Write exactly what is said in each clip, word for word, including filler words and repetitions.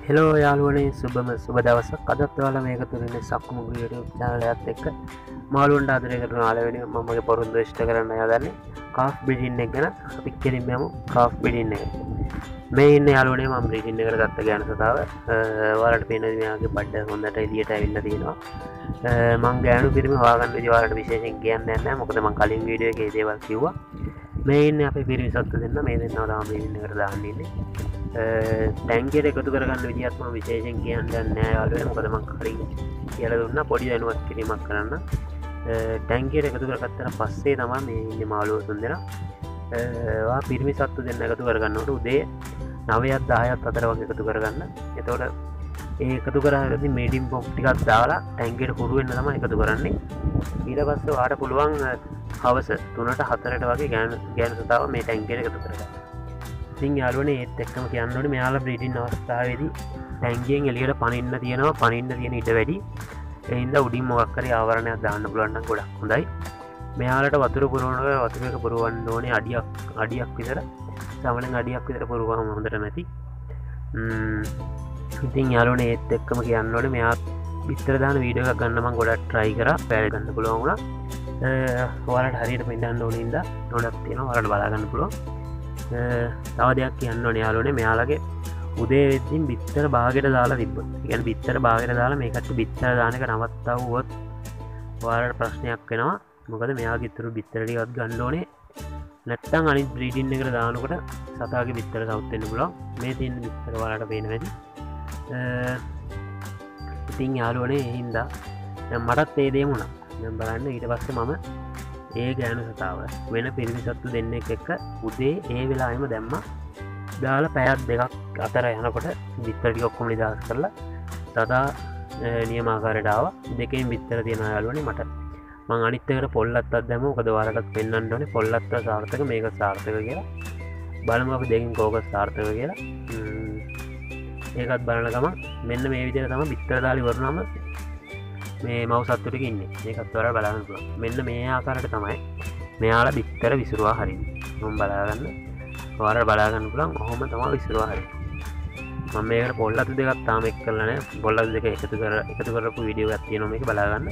Hello යාළුවනේ සුබම සුබ දවසක් අදත් ඔයාලා මේක තුලින් සක්කු මුගු YouTube channel එකත් එක්ක මාළුවන්ට ආදරය කරන ආලවෙනි මමගේ පොරොන්දු ඉෂ්ට කරන්න යදන්නේ කාෆ් බ්‍රීඩින් එක ගැන අපි කෙලින්ම යමු කාෆ් බ්‍රීඩින් එක. මේ ඉන්නේ යාළුවනේ මම බ්‍රීඩින් එකට ගත්ත ගෑනු සතාව. ඔයාලට පේනද මෙයාගේ බඩ හොඳට එළියට ඇවිල්ලා තියෙනවා. මම ගෑනු පිරිමි හොයාගන්න විදිහ ඔයාලට විශේෂයෙන් කියන්න යන්නේ නැහැ. මොකද මම කලින් වීඩියෝ එකේ ඒ දේවල් කිව්වා. මේ ඉන්නේ අපේ පිරිමි සත්තු දෙන්න මේ දෙන්නව තමයි බ්‍රීඩින් එකට දාන්න ඉන්නේ. ටැන්කියට එකතු කරගන්න විදිහත් මම විශේෂයෙන් කියන්න යන්නේ නැහැ යාළුවනේ. මොකද මම කලින් කියලා දුන්නා පොඩි දැනුවත් කිරීමක් කරන්න. ටැන්කියට එකතු කරගත්තට පස්සේ තමයි මේ ඉන්නේ මාළුවෝ තුන්දෙනා. වා පිරිමි සත්තු දෙන්න එකතු කරගන්නකොට උදේ නවයත් දහයත් අතර වගේ එකතු කරගන්න. එතකොට ඒ එකතු කරගද්දි මේඩින් බොක් ටිකක් දාලා ටැන්කියට හුරු වෙන්න තමයි එකතු කරන්නේ. ඊට පස්සේ ඔයාලට පුළුවන් හවස තුනට හතරට වගේ ගෑනු ගෑනු සතාව මේ ටැන්කියට එකතු කරගන්න. ඉතින් යාළුවනේ ඒත් එක්කම කියන්න ඕනේ මෙයාලා බ්‍රීඩින් අවස්ථාවේදී ටැන්කියෙන් එළියට පනින්න තියෙනවා පනින්න තියෙන ඉඩ වැඩි. ඒ හින්දා උඩින් මොකක් හරි ආවරණයක් දාන්න පුළුවන් නම් ගොඩක් හොඳයි. මෙයාලට වතුර පුරවනකොට වතුර එක පුරවන්න ඕනේ අඩියක් අඩියක් විතර. සමහරෙන් අඩියක් විතර පුරවම හොඳට නැති. ඉතින් යාළුවනේ ඒත් එක්කම කියන්න ඕනේ මෙයා විතර දාන වීඩියෝ එකක් ගන්න මම ගොඩක් try කරා. පැය ගන්න පුළුවන් වුණා. ඔයාලට හරියට පෙන්නන්න ඕනේ ඉඳලා ගොඩක් තියෙනවා. ඔයාලට බලා ගන්න පුළුවන්. තව දෙයක් කියන්න ඕනේ යාළුවනේ මෙයාලගේ උදේ වෙද්දී බිත්තර භාගයට දාලා තිබ්බොත්. ඒ කියන්නේ බිත්තර භාගයට දාලා මේකට බිත්තර දාන එක නවත්තවුවොත් ඔයාලට ප්‍රශ්නයක් වෙනවා. මොකද මෙයාගේ ඉතුරු බිත්තර ටිකවත් ගන්න ඕනේ. නැත්තම් අනිත් බ්‍රීඩින් එකට දානකොට සතාගේ බිත්තර සවුත් වෙන්න පුළුවන්. මේ තියෙන බිත්තර ඔයාලට පේන වැඩි. ඉතින් යාළුවනේ ඒ හින්දා දැන් මටත් ඒ දේ වුණා. දැන් බලන්න ඊට පස්සේ මම ඒ ගෑනු සතාව වෙන පිරිමි සත්තු දෙන්නෙක් එක්ක උදේ ඒ වෙලාවෙම දැම්මා. දාලා පැයක් දෙකක් අතර යනකොට බිත්තර ටික ඔක්කොම නිදහස් කරලා සතා නියමාකාරයට ආවා. දෙකෙන් බිත්තර තියනවා යාළුවනේ මට. මං අනිත් එකට පොල්ලත්තක් දැම්මා. මොකද ඔයාලටත් පෙන්වන්න ඕනේ පොල්ලත්ත සාර්ථක මේක සාර්ථක කියලා. බලමු අපි දෙකින් කෝක සාර්ථක කියලා. ඒකත් බලන ගමන් මෙන්න මේ විදිහට තමයි බිත්තර දාලා ඉවරනම මේ මව් සත්තු ටික ඉන්නේ. මේකත් ඔයාලා බලන්න පුළුවන්. මෙන්න මේ ආකාරයට තමයි මෙයාලා බිත්තර විසිරුවා හරින්නේ. මම බලාගන්න. ඔයාලා බලා ගන්න පුළුවන්. ඔහොම තමයි විසිරුවා හරින්නේ. මම මේකට පොල්ලතු දෙකක් තාම එක් කරලා නැහැ. පොල්ලතු දෙක එකතු කර එකතු කරපු වීඩියෝ එකක් තියෙනවා මේක බලා ගන්න.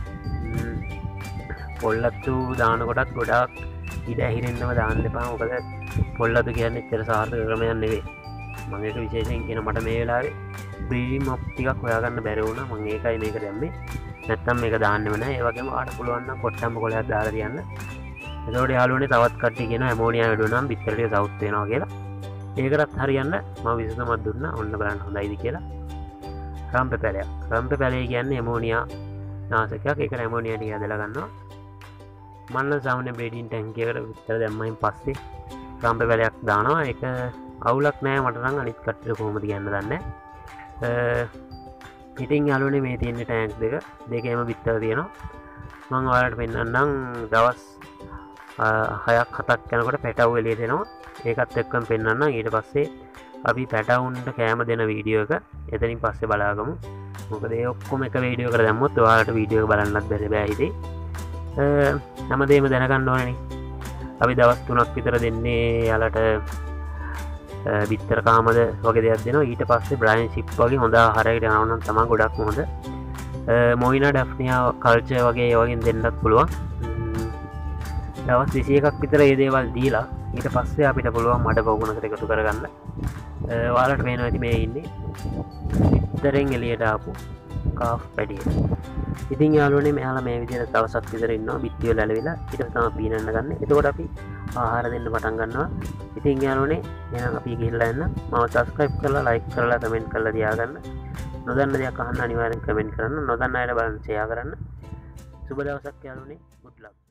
පොල්ලතු දාන කොටත් ගොඩාක් ඉඩ ඇහිරෙන්නම දාන්න එපා. මොකද පොල්ලතු කියන්නේ එච්චර සාර්ථක ක්‍රමයක් නෙවෙයි. මම ඒක විශේෂයෙන් කියන මට මේ වෙලාවේ බ්‍රීඩින් මොප් ටිකක් හොයාගන්න බැරි වුණා. මම ඒකයි මේක දැම්මේ. නැත්තම් මේක දාන්නෙම නැහැ. ඒ වගේම ආට පුළුවන් නම් කොට්ටම්බ කොලයක් දාලා තියන්න. එතකොට යාළුවනේ තවත් කට්ටිය කියනවා ඇමෝනියා වැඩි වුණාම බිත්තර ටික සවුත් වෙනවා කියලා. ඒකටත් හරියන්න මම විසඳුමක් දුන්නා. ඔන්න බලන්න හොඳයිද කියලා. රම්ප පැලයක්. රම්ප පැලේ කියන්නේ ඇමෝනියා නාශකයක්. ඒකට ඇමෝනියා ටික ඇදලා ගන්නවා. මන්න සාමාන්‍ය බ්‍රීඩින් ටැන්කියකට විතර දැම්මයින් පස්සේ රම්ප පැලයක් දානවා. ඒක අවුලක් නෑ මට නම් අනිත් කට්ටියට කොහොමද කියන්න දන්නේ නැහැ. ඉතින් යාළුවනේ මේ තියෙන ටැන්ක් දෙක දෙකේම බිත්තර තියෙනවා. මම ඔයාලට පෙන්නන්නම් දවස් හයක් හතක් යනකොට පැටව් එළියට එනවා. ඒකත් එක්කම පෙන්නන්නම්. ඊට පස්සේ අපි පැටවුන්ට කෑම දෙන වීඩියෝ එක එතනින් පස්සේ බලාගමු. මොකද ඒ ඔක්කොම එක වීඩියෝ එකට දැම්මොත් ඔයාලට වීඩියෝ එක බලන්නත් බැරි බෑ හිතේ. හැමදේම දැනගන්න ඕනනේ. අපි දවස් තුනක් විතර දෙන්නේ යාලට බිත්තර කාමද වගේ දෙයක් දෙනවා. ඊට පස්සේ බ්‍රයන් ෂිප් වගේ හොඳ ආහාරයකට යනවා නම් තමයි ගොඩක් හොඳ. මොයිනා ඩැෆ්නියා කල්චර් වගේ ඒ වගේ දෙන්නත් පුළුවන්. දවස් විසි එකක් විතර මේ දේවල් දීලා ඊට පස්සේ අපිට පුළුවන් මඩ පොකුණකට එකතු කරගන්න. ඔයාලට පේනවා ඇති මේ ඉන්නේ බිත්තරෙන් එළියට ආපු කාෆ් පැටිය. ඉතින් යාළුවනේ මෙයාලා මේ විදිහට දවසක් විතර ඉන්නවා බිත්ති වල ඇලවිලා. ඊට පස්සේ තමයි පීනන්න ගන්න. එතකොට අපි ආහාර දෙන්න පටන් ගන්නවා. ඉතින් යාළුවනේ එහෙනම් අපි ගිහිල්ලා එන්න. මම subscribe කරලා like කරලා comment කරලා තියාගන්න. නොදන්න දෙයක් අහන්න අනිවාර්යෙන් comment කරන්න. නොදන්න අයට බලන්න share කරන්න. සුබ දවසක් යාළුවනේ. good luck.